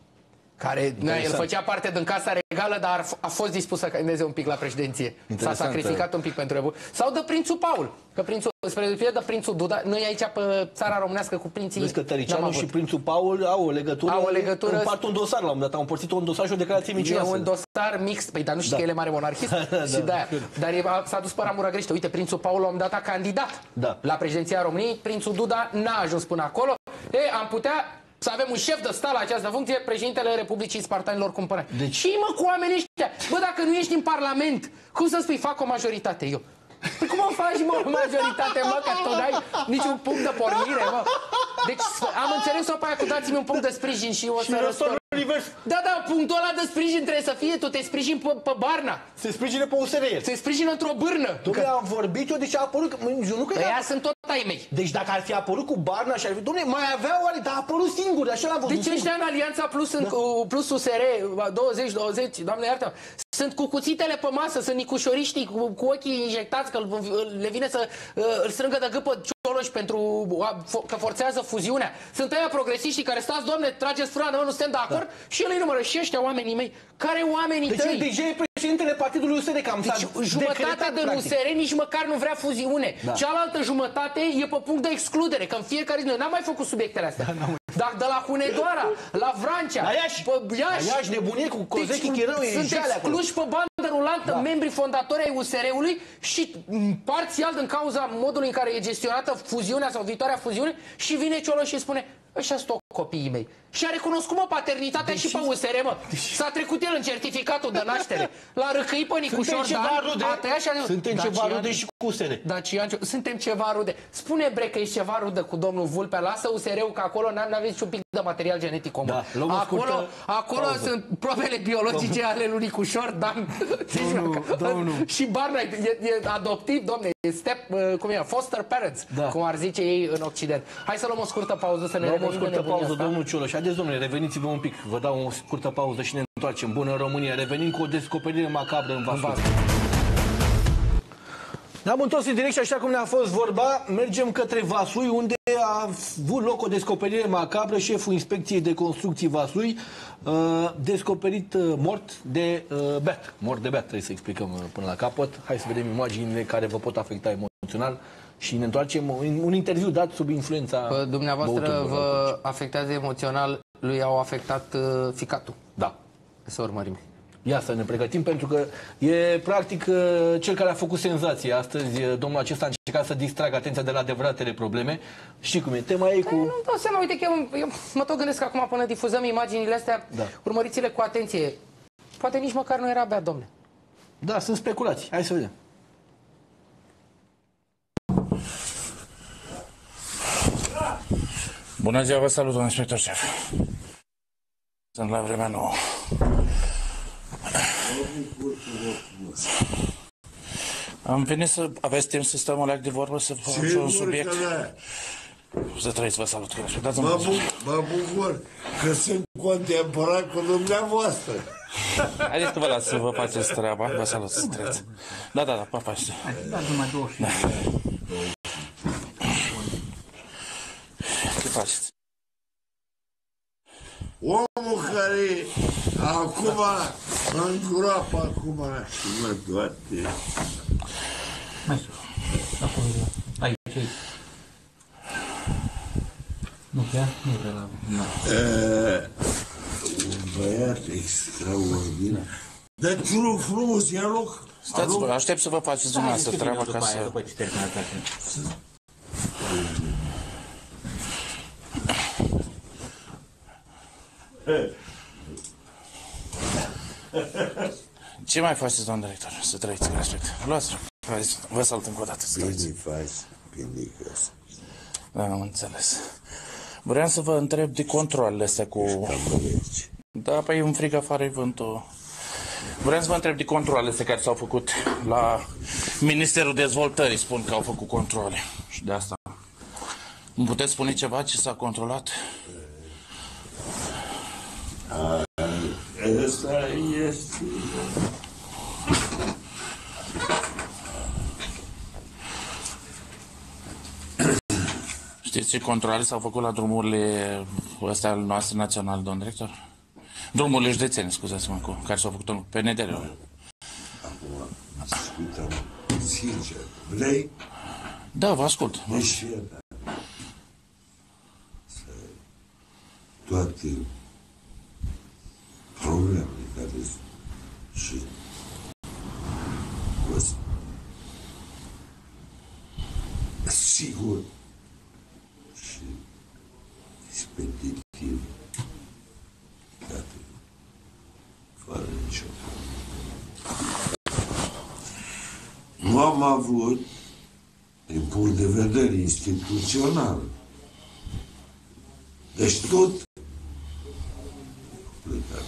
care el făcea parte din Casa Regală, dar a fost dispus să candideze un pic la președinție. S-a sacrificat un pic pentru Republică. Sau de prințul Paul. Că spre deosebire de prințul Duda, noi aici pe țara românească cu prinții... Vezi că Tăricianu și prințul Paul au o legătură. Au o legătură. Împart un dosar la un dat. Au împărțit un dosar și o declarație mincinoasă. E un dosar mixt. Păi, dar nu știi că el e mare monarhist? Și de-aia. Dar s-a dus pe ramura greșită. Uite, prințul Paul la un dat a candidat la președinția României. Prințul Duda n-a ajuns până acolo. Am putea să avem un șef de stat la această funcție, președintele Republicii Spartanilor Cumpănași. Deci... Și mă, cu oamenii ăștia. Bă, dacă nu ești în Parlament, cum să spui, fac o majoritate eu? Păi cum o faci, mă, o majoritate, mă, că tu n-ai niciun punct de pornire, mă? Deci am înțeles-o pe aia cu dați-mi un punct de sprijin și o să răspund. Da, punctul ăla de sprijin trebuie să fie, tu te sprijini pe Barna. Se sprijină pe USR. Se sprijină într-o bârnă. Dom'le, am vorbit eu, deci a apărut... Eu nu cred că... Ăia sunt tot ai mei. Deci dacă ar fi apărut cu Barna și ar fi... Dom'le, mai avea oare, dar a apărut singur, așa l-am văzut. Deci ăștia în Alianța plus USR, 20-20, doamne iartă, sunt cu cuțitele pe masă, sunt nicușoriștii cu ochii injectați, că le vine să îl strângă de gâpă Cioloș pentru că forțează fuziunea. Sunt ăia progresiștii care stați, doamne, trageți frână, nu suntem de acord, și el îi numără. Și ăștia oamenii mei, care oamenii tăi? Deci e președintele partidului USR, cam deci jumătatea din USR nici măcar nu vrea fuziune. Cealaltă jumătate e pe punct de excludere, că în fiecare zi noi n-am mai făcut subiectele astea. Dar de la Hunedoara, la Vrancea, la Iași, nebunie cu Cozechi Chirău, sunt excluși pe bandă rulantă membrii fondatori ai USR-ului și parțial din cauza modului în care e gestionată fuziunea sau viitoarea fuziune, și vine Cioloș și spune: ăștia sunt copiii mei. Și a recunoscut, mă, paternitatea și pe USR, mă. S-a trecut el în certificatul de naștere. L-a răcăit pe Nicușor Dan. Suntem ceva rude și cu USR. Suntem ceva rude. Spune, bre, că ești ceva rude cu domnul Vulpea. Lasă USR-ul, că acolo n-aveți niciun pic de material genetic comun. Acolo sunt probele biologice ale lui Nicușor Dan. Și Barna e adoptiv, domne. Foster parents, cum ar zice ei în Occident. Hai să luăm o scurtă pauză, să ne revenim. O scurtă pauză, domnul Cioloș. Haideți, domnule, reveniți-vă un pic. Vă dau o scurtă pauză și ne întoarcem. Bună în România. Revenim cu o descoperire macabră în Vaslui. Ne-am întors în direct și așa cum ne-a fost vorba, mergem către Vaslui, unde a avut loc o descoperire macabră. Șeful Inspecției de Construcții Vaslui, descoperit mort de beat. Mort de beat, trebuie să explicăm până la capăt. Hai să vedem imaginile care vă pot afecta emoțional. Și ne întoarcem, un interviu dat sub influența... Dumneavoastră vă afectează emoțional, lui au afectat ficatul. Da. Să urmărim. Ia să ne pregătim, pentru că e practic cel care a făcut senzație astăzi. Domnul acesta a încercat să distragă atenția de la adevăratele probleme. Știi cum e? Tema e cu... Nu dau seama, uite că eu mă tot gândesc acum până difuzăm imaginile astea, urmăriți-le cu atenție. Poate nici măcar nu era beat, domne. Da, sunt speculații. Hai să vedem. Bună ziua, vă salut, domnul inspector șef. Sunt la vremea nouă. Am venit să aveți timp să stăm o leac de vorbă, să facem un subiect. Să trăiți, vă salut. Mă bucur că sunt contemporan cu dumneavoastră. Haideți că vă las să vă faceți treaba. Vă salut, să trăiți. Da, pa, pa. Da, numai 20. Ce faceți? Omul care acum mă îngroapă acum și mă doate. Mai aici. Nu vrea? Nu vrea la... Un băiat extraordinar. Dar te rog frumos, ia loc. Stați, aștept să vă faceți dumneavoastră treaba ca să... După ce terminați așa. Ce mai faceți, domn director? Să trăiți cu respect. Luați-vă. Vă salt încă o dată. Bine faci, bine că Da, am înțeles. Vreau să vă întreb de controlele astea cu... Da, păi e un frig afară, e vântul. Vreau să vă întreb de controlele astea care s-au făcut la Ministerul Dezvoltării. Spun că au făcut controle. Și de asta. Îmi puteți spune ceva ce s-a controlat? Asta este... Știți ce controle s-au făcut la drumurile astea noastre naționale, domn director? Drumurile județene, scuzați-mă, care s-au făcut în PND-ul. Acum, ascultă-mă, sincer, vrei? Da, vă ascult. Deci, toate problemele care și sigur și expeditiv, toate, fără nicio nu am avut, din punct de vedere instituțional, deci tot plecat.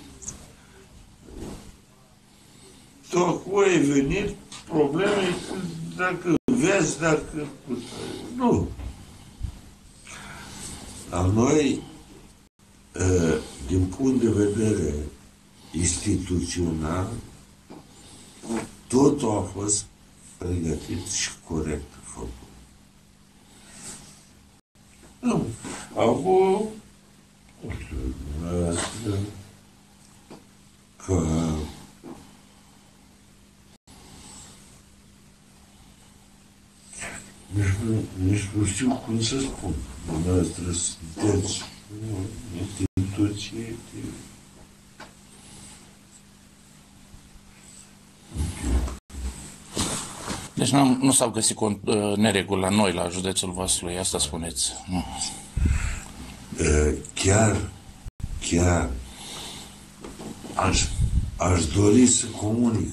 Tocmai ai venit probleme dacă vezi, dacă... Nu. La noi, din punct de vedere instituțional, totul a fost pregătit și corect făcut. Nu. Acum, că nici nu știu cum să spun. Dumneavoastră sunteți instituție. Deci nu s-au găsit nereguli la noi, la județul Vaslui, asta spuneți. Nu. Chiar aș dori să comunic.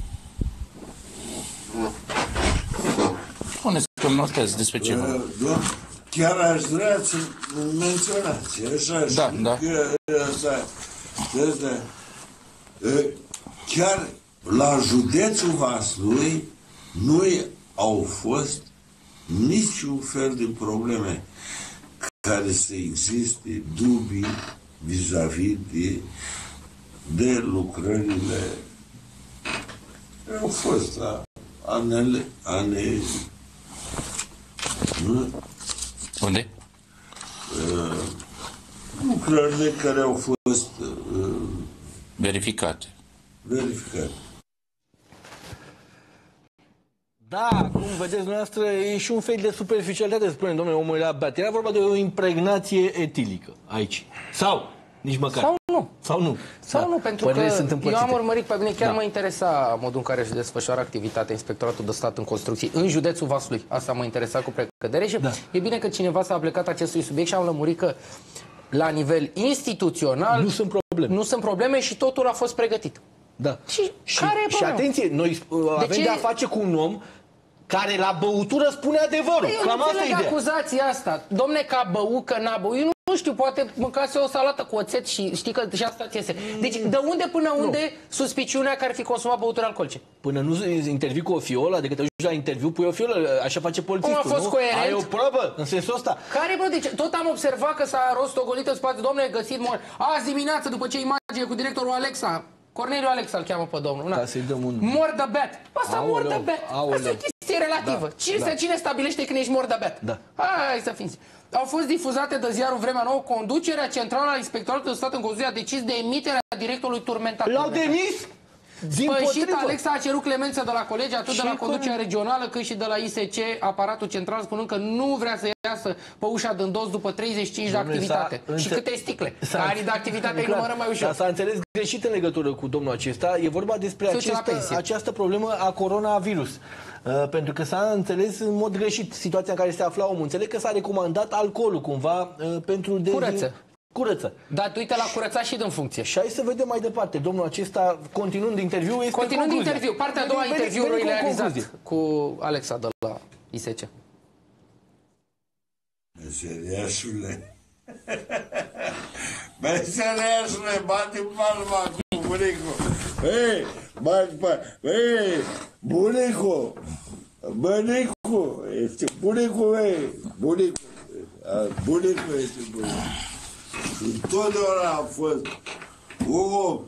Spuneți că notez despre ce chiar aș vrea să menționați. Așa, da. Chiar la județul Vaslui nu au fost niciun fel de probleme care să existe dubii vis-a-vis de lucrările au fost Unde? Lucrările care au fost verificate. Da, cum vedeți dumneavoastră, e și un fel de superficialitate, spune domnule, omul era beat. Era vorba de o impregnație etilică aici. Sau, nici măcar. Sau nu, pentru că eu am urmărit pe mine, chiar mă interesa modul în care își desfășoară activitatea Inspectoratul de Stat în Construcții în județul Vaslui. Asta mă interesa cu precădere și e bine că cineva s-a aplicat acestui subiect și am lămurit că la nivel instituțional nu sunt probleme și totul a fost pregătit. Da. Și care e problema? Și atenție, noi avem de-a face cu un om care la băutură spune adevărul. Eu nu înțeleg acuzația asta. Domne, că a băut, că n-a băut. Eu nu știu, poate mâncase o salată cu oțet și știi că și asta ți iese. Deci, de unde până unde suspiciunea că ar fi consumat băuturi alcoolice? Până nu intervii cu o fiolă, adică te duci la interviu, pui o fiolă, așa face polițistul, nu? A fost coerent? Ai o probă în sensul ăsta. Care, bă? Deci, tot am observat că s-a rostogolit în spate. Domnule, găsit mort. Azi dimineață, după ce imagine cu directorul Alexa, Corneliu Alexa îl cheamă pe domnul. Ca să-i dăm un... Mort de beat. Asta mort de beat. Asta e chestie relativă. Cine stabilește când ești mort de beat? Da. Hai să fim. Au fost difuzate de ziarul Vremea Nouă. Conducerea centrală a Inspectoratului de Stat în Construcții a decis de emiterea directorului turmentat. L-au demis? Spășit, Alexa a cerut clemență de la colegi, atât de la conducerea regională, cât și de la ISC, aparatul central, spunând că nu vrea să iasă pe ușa din dos după 35 de activitate. Și câte sticle? Care de activitate îi numărăm mai ușor. S-a înțeles greșit în legătură cu domnul acesta. E vorba despre această problemă a coronavirus. Pentru că s-a înțeles în mod greșit situația în care se afla omul. Înțeleg că s-a recomandat alcoolul cumva pentru curăță. Dar uite la curățat și din funcție. Și hai să vedem mai departe. Domnul acesta, continuând interviul, este continuând interviu. Partea a doua interviului realizat cu Alexa de la ISC. Meseriașule, meseriașule, bate palma cu bunicul. Hei, bunicul, este bunicul, bunicul este bunicul. Întotdeauna a fost un om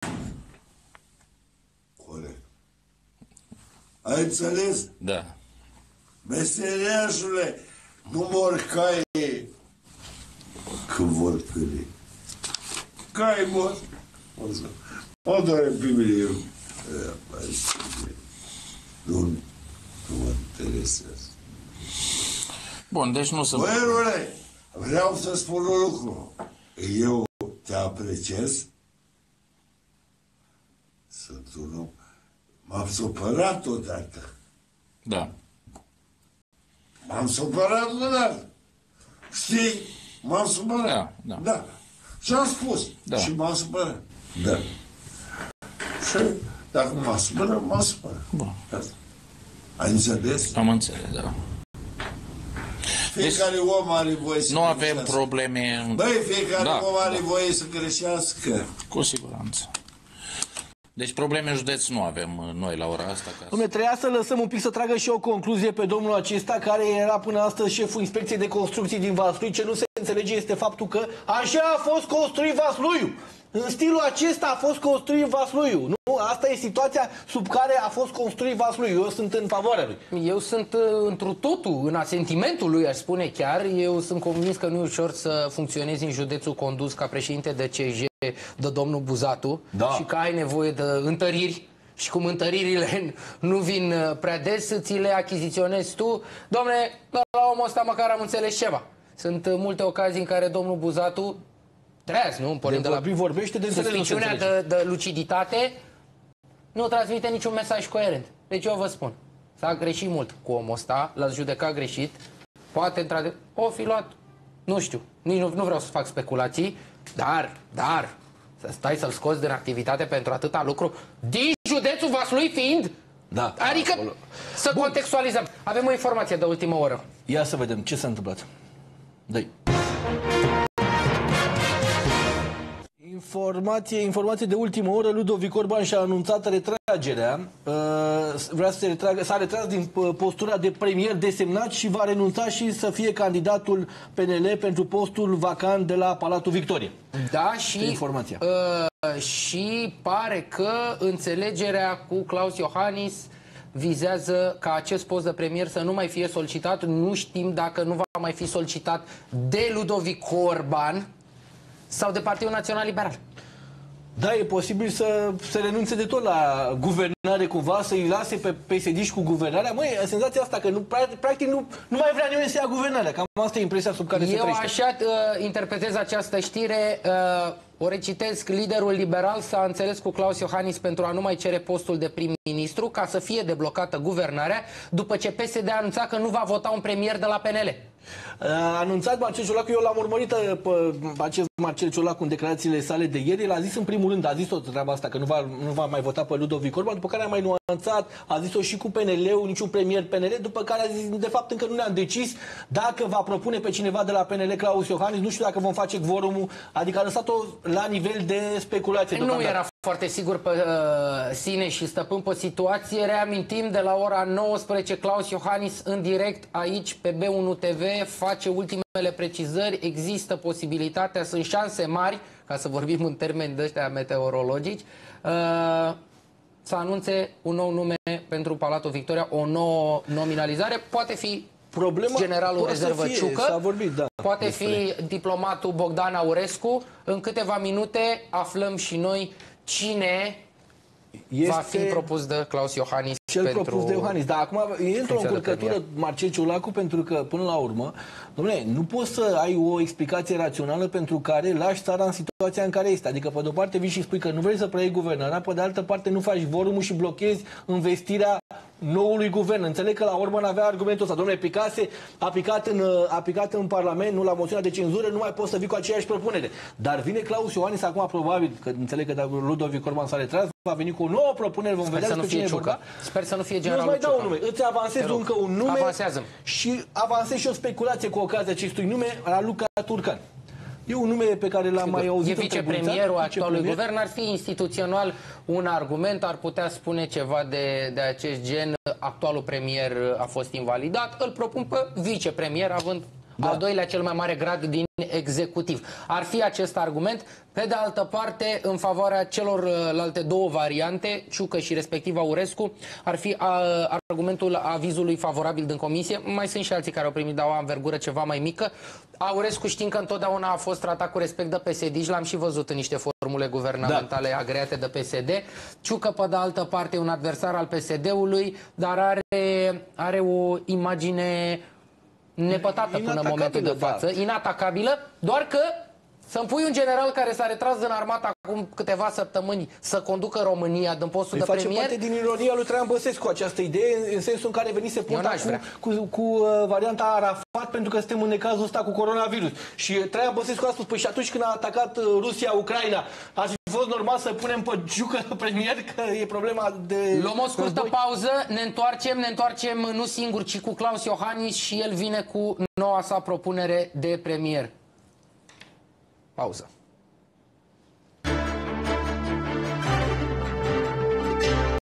corect. Ai înțeles? Da. Meseriașule, nu mor caii când vor câini. Caii mor. Mă doare pe mine eu. Nu mă interesează. Bun, deci nu sunt... Băi, Rune, vreau să spun un lucru. Eu te apreciez. Sunt un om. M-am supărat odată. Da. M-am supărat odată. Știi? M-am supărat. Da. Și am spus. Da. Și m-am supărat. Da. Și dacă m-am supărat, m-am supărat. Bun. Ai înțeles? Am înțeles, da. Fiecare om are voie să nu avem probleme. Băi, fiecare om are voie să greșească. Cu siguranță. Deci probleme în județ nu avem noi la ora asta. Dom'le, trebuia să lăsăm un pic să tragă și o concluzie pe domnul acesta, care era până astăzi șeful Inspecției de Construcții din Vaslui. Ce nu se înțelege este faptul că așa a fost construit Vasluiul. În stilul acesta a fost construit Vasluiul. Nu? Asta e situația sub care a fost construit Vasluiul. Eu sunt în favoarea lui. Eu sunt întru totul în asentimentul lui, aș spune chiar. Eu sunt convins că nu e ușor să funcționezi în județul condus ca președinte de CJ de domnul Buzatu, și că ai nevoie de întăriri. Și cum întăririle nu vin prea des, ți le achiziționezi tu. Dom'le, la omul ăsta măcar am înțeles ceva. Sunt multe ocazii în care domnul Buzatu treaz, nu? Pornind de la vorbește de suspiciunea de luciditate, nu transmite niciun mesaj coerent. Deci eu vă spun, s-a greșit mult cu omul ăsta, l-ați judecat greșit, poate într-adevăr o fi luat, nu știu, nici nu vreau să fac speculații, dar să stai să-l scoți din activitate pentru atâta lucru, din județul Vaslui fiind? Da. Adică să contextualizăm. Avem o informație de ultimă oră. Ia să vedem ce s-a întâmplat. Dă-i. Informație de ultimă oră. Ludovic Orban și-a anunțat retragerea. Vrea să se retragă, s-a retras din postura de premier desemnat și va renunța și să fie candidatul PNL pentru postul vacant de la Palatul Victoria. Da, și pare că înțelegerea cu Klaus Iohannis vizează ca acest post de premier să nu mai fie solicitat. Nu știm dacă nu va mai fi solicitat de Ludovic Orban sau de Partidul Național Liberal. Da, e posibil să se renunțe de tot la guvernare cumva, să-i lase pe PSD-și cu guvernarea. Măi, senzația asta că practic nu mai vrea nimeni să ia guvernarea. Cam asta e impresia sub care se trăiește. Eu așa interpretez această știre, o recitesc, liderul liberal s-a înțeles cu Klaus Iohannis pentru a nu mai cere postul de prim-ministru ca să fie deblocată guvernarea, după ce PSD a anunțat că nu va vota un premier de la PNL. A anunțat Marcel Ciolacu, eu l-am urmărit pe acest Marcel Ciolacu în declarațiile sale de ieri. El a zis în primul rând, a zis tot treaba asta, că nu va mai vota pe Ludovic Orban, după care a mai nuanțat, a zis-o și cu PNL-ul, niciun premier PNL, după care a zis, de fapt încă nu ne-am decis dacă va propune pe cineva de la PNL, Klaus Iohannis, nu știu dacă vom face quorumul, adică a lăsat-o la nivel de speculație. Nu era foarte sigur pe sine și stăpân pe situație. Reamintim, de la ora 19, Klaus Iohannis în direct aici pe B1 TV face ultimele precizări. Există posibilitatea, sunt șanse mari, ca să vorbim în termeni de ăștia meteorologici, să anunțe un nou nume pentru Palatul Victoria, o nouă nominalizare. Poate fi generalul rezervă Ciucă, poate fi diplomatul Bogdan Aurescu. În câteva minute aflăm și noi cine va fi propus de Klaus Iohannis. Cel propus de Iohannis. Dar acum e într-o încurcătură Marcel Ciolacu, pentru că, până la urmă, dom'le, nu poți să ai o explicație rațională pentru care lași țara în situația în care este. Adică, pe de-o parte, vii și spui că nu vrei să preiei guvernarea, pe de altă parte, nu faci vorumul și blochezi investirea noului guvern. Înțeleg că la urmă n-avea argumentul ăsta. Dom'le, a picat în Parlament, nu la moțiunea de cenzură, nu mai poți să vii cu aceeași propunere. Dar vine Klaus Iohannis acum, probabil, că înțeleg că dacă Ludovic Orban s-a retras, va veni cu o nouă propunere, vom vedea despre cine vorba. Sper să nu fie generalul Ciucă. Eu îți mai dau un nume. Îți avansez încă un nume și avansez și o speculație cu ocazia acestui nume, Raluca Turcan. E un nume pe care l-am mai auzit. E vicepremierul actualului guvern, ar fi instituțional un argument, ar putea spune ceva de acest gen. Actualul premier a fost invalidat, îl propun pe vicepremier, având al doilea cel mai mare grad din executiv. Ar fi acest argument. Pe de altă parte, în favoarea celorlalte două variante, Ciucă și respectiv Aurescu, ar fi argumentul avizului favorabil din comisie. Mai sunt și alții care au primit, dar o anvergură ceva mai mică. Aurescu, știm că întotdeauna a fost tratat cu respect de PSD și l-am și văzut în niște formule guvernamentale agreate de PSD. Ciucă, pe de altă parte, e un adversar al PSD-ului, dar are o imagine nepătată până în momentul de față, inatacabilă, doar că să-mi pui un general care s-a retras din armată acum câteva săptămâni să conducă România din postul de premier. Face parte din ironia lui Traian Băsescu această idee, în sensul în care venise punta cu varianta Arafat, pentru că suntem în necazul ăsta cu coronavirus. Și Traian Băsescu a spus, păi și atunci când a atacat Rusia Ucraina, ar fi fost normal să punem pe Ciucă premier, că e problema de... Luăm o scurtă pauză, ne întoarcem nu singur, ci cu Klaus Iohannis și el vine cu noua sa propunere de premier. Pauză.